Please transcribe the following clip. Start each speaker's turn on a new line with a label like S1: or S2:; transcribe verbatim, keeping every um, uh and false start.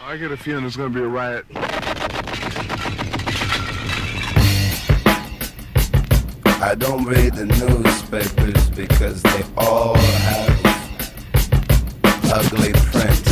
S1: I get a feeling there's gonna be a riot.
S2: I don't read the newspapers because they all have ugly print.